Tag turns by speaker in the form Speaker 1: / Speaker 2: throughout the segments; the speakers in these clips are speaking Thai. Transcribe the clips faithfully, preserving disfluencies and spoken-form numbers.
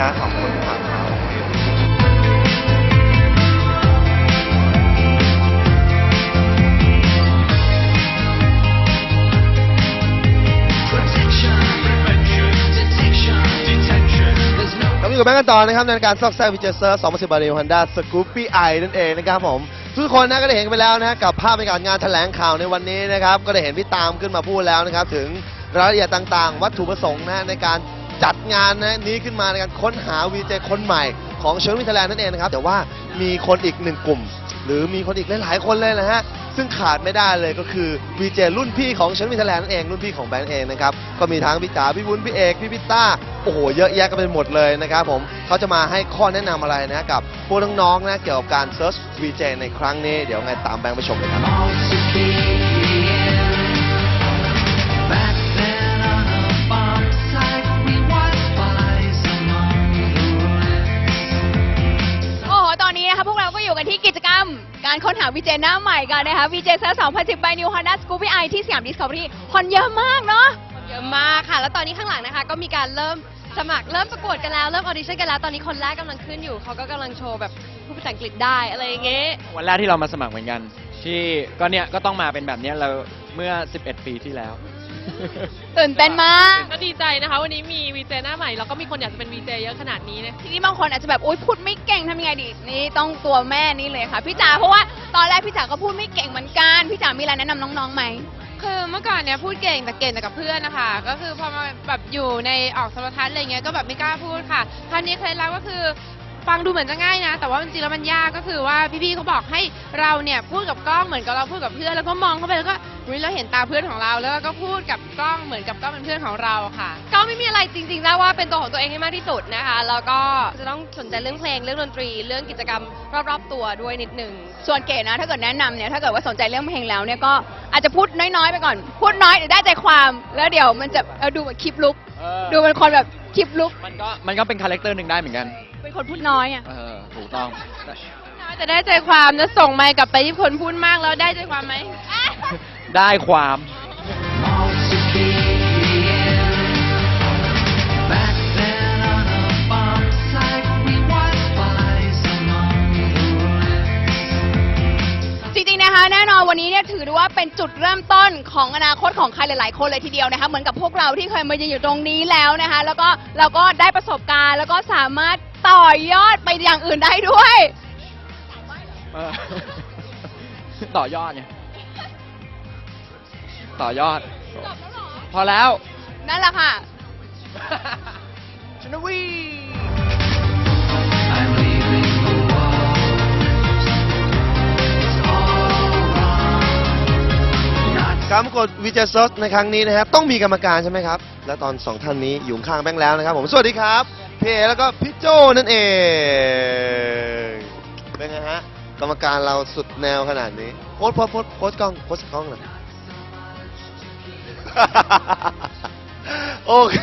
Speaker 1: ขอบคุณครับอยู่กับแบงค์กันต่อนะครับในการซอกแซกวิจัยเซอร์สองพันสิบบาทฮอนด้าสกูปปี้ไอนั่นเองนะครับผมทุกคนนะก็ได้เห็นไปแล้วนะกับภาพบรรยากาศงานแถลงข่าวในวันนี้นะครับก็ได้เห็นพี่ตามขึ้นมาพูดแล้วนะครับถึงรายละเอียดต่างๆวัตถุประสงค์นะในการจัดงานนะนี้ขึ้นมาในการค้นหาวีเจคนใหม่ของเชิญวิทยาลัยนั่นเองนะครับแต่ว่ามีคนอีกหนึ่งกลุ่มหรือมีคนอีกหลายๆคนเลยนะฮะซึ่งขาดไม่ได้เลยก็คือวีเจรุ่นพี่ของเชิญวิทยาลัยนั่นเองรุ่นพี่ของแบงค์เองนะครับก็มีทั้งพี่จ๋าพี่วุ้นพี่เอกพี่พิต้าโอ้โหเยอะแยะกันไปหมดเลยนะครับผมเขาจะมาให้ข้อแนะนำอะไรนะกับพวกน้องๆนะเกี่ยวกับการเซิร์ชวีเจในครั้งนี้เดี๋ยวไงตามแบงค์ไปชมเลยครับ
Speaker 2: พวกเราก็อยู่กันที่กิจกรรมการค้นหาวีเจหน้าใหม่กันนะคะวีเจเซอร์สองพันสิบ by New Honda Scoopy i ที่สยามดิสคัฟเวอรี่คนเยอะมากเนาะเยอะมากค่ะแล้วตอนนี้ข้างหลังนะคะก็มีการเริ่มสมัครเริ่มประกวดกันแล้วเริ่มออดิชั่นกันแล้วตอนนี้คนแรกกำลังขึ้นอยู่เขาก็กำลังโชว์แบบพูดภาษาอังกฤษได้อะไรอย่างเงี้ย
Speaker 3: วันแรกที่เรามาสมัครเหมือนกันที่ก็เนี่ยก็ต้องมาเป็นแบบนี้เราเมื่อสิบเอ็ดปีที่แล้ว
Speaker 2: ตื่นเต้นมาก
Speaker 4: ก็ดีใจนะคะวันนี้มีวีเจหน้าใหม่แล้วก็มีคนอยากจะเป็นวีเจเยอะขนาดนี้นะ
Speaker 2: ทีนี้บางคนอาจจะแบบโอ๊ยพูดไม่เก่งทำยังไงดีนี่ต้องตัวแม่นี่เลยค่ะพี่จ๋าเพราะว่าตอนแรกพี่จ๋าก็พูดไม่เก่งเหมือนกันพี่จ๋ามีอะไรแนะนำน้องๆไหม
Speaker 4: คือเมื่อก่อนเนี่ยพูดเก่งแต่เก่งแต่กับเพื่อนนะคะก็คือพอมาแบบอยู่ในออกโทรทัศน์อะไรเงี้ยก็แบบไม่กล้าพูดค่ะคราวนี้เคล็ดลับก็คือฟังดูเหมือนจะง่ายนะแต่ว่าจริงๆแล้วมันยากก็คือว่าพี่ๆเขาบอกให้เราเนี่ยพูดกับกล้องเหมือนกับเราพูดกับเพื่อนแล้วก็มองเข้าไปแล้วก็เราเห็นตาเพื่อนของเราแล้วก็พูดกับกล้องเหมือนกับกล้องเป็นเพื่อนของเราค่ะก็ไม่มีอะไรจริงๆแล้วว่าเป็นตัวของตัวเองให้มากที่สุดนะคะแล้วก็จะต้องสนใจเรื่องเพลงเรื่องดนตรีเรื่องกิจกรรมรอบๆตัวด้วยนิดนึง
Speaker 2: ส่วนเก๋นะถ้าเกิดแนะนำเนี่ยถ้าเกิดว่าสนใจเรื่องเพลงแล้วเนี่ยก็อาจจะพูดน้อยๆไปก่อนพูดน้อยเดี๋ยวได้ใจความแล้วเดี๋ยวมันจะดูแบบคลิปลุกดูเป็นคนแบบคลิปลุก
Speaker 3: มันก็มันก็เป็นคาแรคเตอร์หนึ่งได้เหมือนกัน
Speaker 2: เป็นคนพูดน้อยอ่ะ
Speaker 3: เออถูกต้อง
Speaker 4: จะได้ใจความแล้วส่งไมค์กลับไปที่คนพูดมากแล้วได้ใจความไหม
Speaker 3: ได้ความ
Speaker 2: จริงๆนะคะแน่นอนวันนี้เนี่ยถือได้ว่าเป็นจุดเริ่มต้นของอนาคตของใครหลายๆคนเลยทีเดียวนะคะเหมือนกับพวกเราที่เคยมายืนอยู่ตรงนี้แล้วนะคะแล้วก็เราก็ได้ประสบการณ์แล้วก็สามารถต่อยอดไปอย่างอื่นได้ด้วย
Speaker 3: ต่อยอดไงต่อยอดพอแล้ว
Speaker 2: นั่นแหละค่ะ
Speaker 3: ชนวี
Speaker 1: การประกวดวีเจซอสในครั้งนี้นะครับต้องมีกรรมการใช่ไหมครับและตอนสองท่านนี้อยู่ข้างแบงค์แล้วนะครับผมสวัสดีครับพี่เอแล้วก็พี่โจนั่นเองเป็นไงฮะกรรมการเราสุดแนวขนาดนี้โพสโพสโพสโพสกล้องโพสกล้องหน่อยโอเค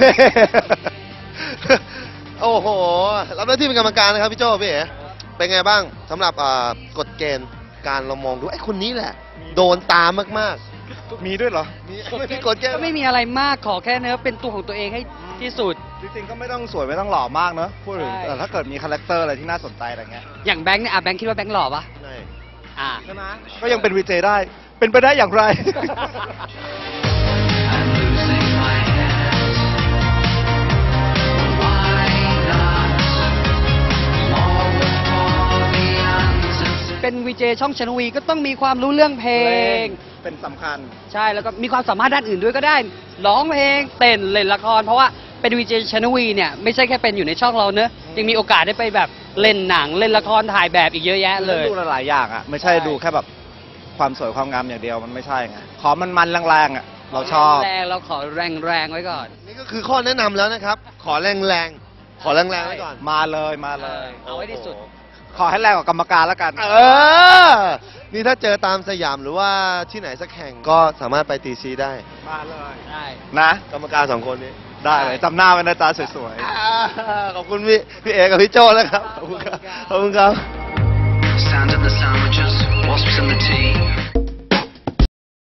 Speaker 1: โอ้โหรับหน้าที่เป็นกรรมการนะครับพี่โจพี่เอ๋เป็นไงบ้างสำหรับกฎเกณฑ์การเรามองดูไอ้คนนี้แหละโดนตามมากๆมีด้วยเหรอมีไม่มีกฎเกณฑ์
Speaker 5: ก็ไม่มีอะไรมากขอแค่เนื้อเป็นตัวของตัวเองให้ที่สุด
Speaker 1: จริงๆก็ไม่ต้องสวยไม่ต้องหล่อมากเนอะพูดถึงแต่ถ้าเกิดมีคาแรคเตอร์อะไรที่น่าสนใจอะไรเงี้ย
Speaker 5: อย่างแบงค์เนี่ยอ่ะแบงค์คิดว่าแบงค์หล่อปะ
Speaker 1: ใช่
Speaker 5: อ่า
Speaker 1: ใช่ไหมก็ยังเป็นวีเจได้เป็นไปได้อย่างไร
Speaker 5: เป็นวีเจช่องชนวีก็ต้องมีความรู้เรื่องเพลง
Speaker 1: เป็นสำคัญ
Speaker 5: ใช่แล้วก็มีความสามารถด้านอื่นด้วยก็ได้ร้องเพลงเต้นเล่นละครเพราะว่าเป็นวีเจชนวีเนี่ยไม่ใช่แค่เป็นอยู่ในช่องเราเนอะยังมีโอกาสได้ไปแบบเล่นหนังเล่นละครถ่ายแบบอีกเยอะแยะเลย
Speaker 1: ดูหลายอย่างอ่ะไม่ใช่ดูแค่แบบความสวยความงามอย่างเดียวมันไม่ใช่ไงขอมันมันแรงๆอ่ะเราชอบ
Speaker 5: แรงเราขอแรงแรงไว้ก่อน
Speaker 1: นี่ก็คือข้อแนะนำแล้วนะครับขอแรงแรงขอแรงแรงไว้ก่อนมาเลยมาเลย
Speaker 5: เอาไว้ที่สุด
Speaker 1: ขอให้แรงกว่ากรรมการแล้วกันเออนี่ถ้าเจอตามสยามหรือว่าที่ไหนสักแห่งก็สามารถไปตีซีได้มาเลยได้นะกรรมการสองคนนี้ได้เลยจำหน้าไว้ในตาสวยๆขอบคุณพี่พี่เอกับพี่โจ้นะครับขอบคุณครับขอบคุณครับ